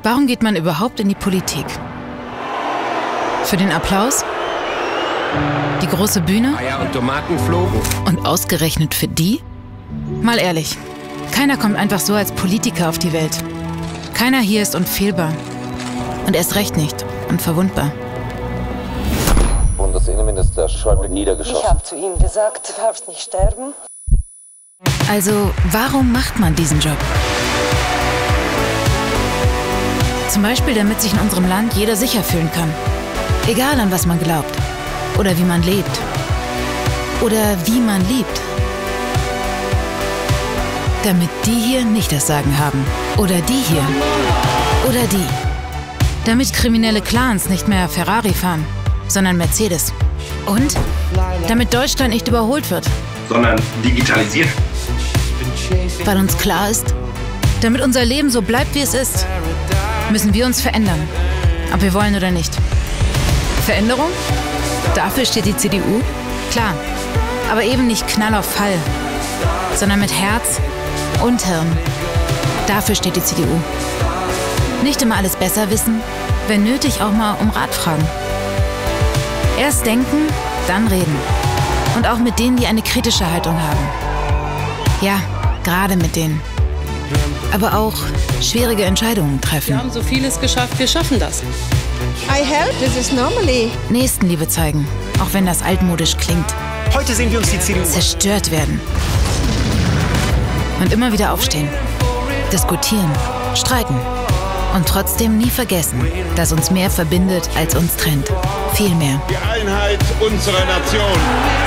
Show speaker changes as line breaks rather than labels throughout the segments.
Warum geht man überhaupt in die Politik? Für den Applaus? Die große Bühne?
Eier und Tomaten flogen.
Und ausgerechnet für die? Mal ehrlich, keiner kommt einfach so als Politiker auf die Welt. Keiner hier ist unfehlbar. Und erst recht nicht unverwundbar.
Bundesinnenminister Schäuble niedergeschossen.
Ich habe zu ihm gesagt, du darfst nicht sterben.
Also, warum macht man diesen Job? Zum Beispiel, damit sich in unserem Land jeder sicher fühlen kann. Egal an was man glaubt. Oder wie man lebt. Oder wie man liebt. Damit die hier nicht das Sagen haben. Oder die hier. Oder die. Damit kriminelle Clans nicht mehr Ferrari fahren, sondern Mercedes. Und damit Deutschland nicht überholt wird.
Sondern digitalisiert.
Weil uns klar ist, damit unser Leben so bleibt, wie es ist, müssen wir uns verändern. Ob wir wollen oder nicht. Veränderung? Dafür steht die CDU? Klar. Aber eben nicht Knall auf Fall, sondern mit Herz und Hirn. Dafür steht die CDU. Nicht immer alles besser wissen, wenn nötig auch mal um Rat fragen. Erst denken, dann reden. Und auch mit denen, die eine kritische Haltung haben. Ja, gerade mit denen. Aber auch schwierige Entscheidungen treffen.
Wir haben so vieles geschafft, wir schaffen das.
I help, this is normally.
Nächstenliebe zeigen, auch wenn das altmodisch klingt.
Heute sehen wir uns die CDU.
Zerstört werden. Und immer wieder aufstehen. Diskutieren, streiten. Und trotzdem nie vergessen, dass uns mehr verbindet, als uns trennt. Viel mehr.
Die Einheit unserer Nation.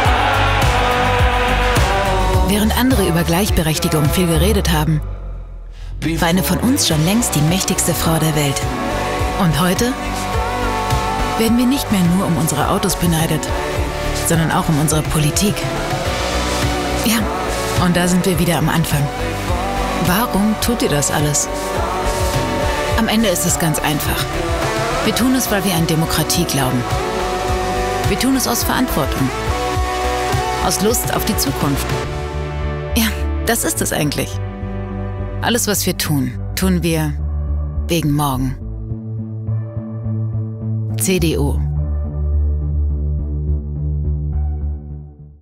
Während andere über Gleichberechtigung viel geredet haben, war eine von uns schon längst die mächtigste Frau der Welt. Und heute werden wir nicht mehr nur um unsere Autos beneidet, sondern auch um unsere Politik. Ja, und da sind wir wieder am Anfang. Warum tut ihr das alles? Am Ende ist es ganz einfach. Wir tun es, weil wir an Demokratie glauben. Wir tun es aus Verantwortung. Aus Lust auf die Zukunft. Ja, das ist es eigentlich. Alles, was wir tun, tun wir wegen morgen. CDU.